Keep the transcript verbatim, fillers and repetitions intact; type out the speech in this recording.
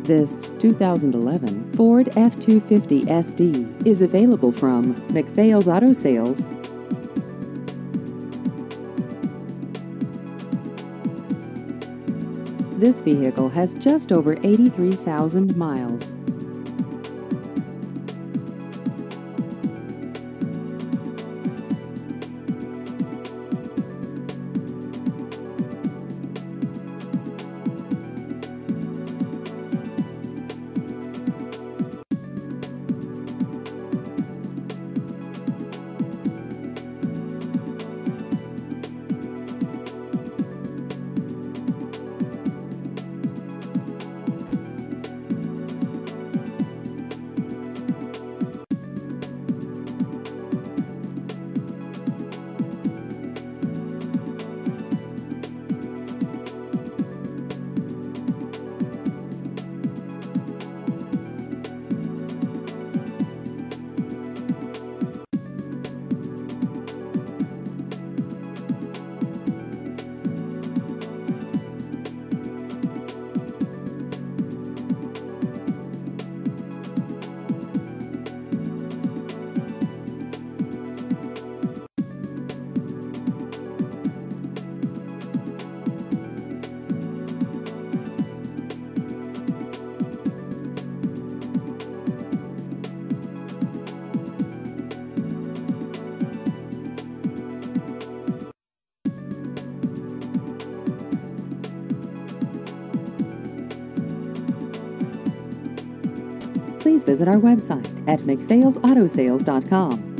This two thousand eleven Ford F two fifty S D is available from McPhail's Auto Sales. This vehicle has just over eighty-three thousand miles. Please visit our website at mcphails auto sales dot com.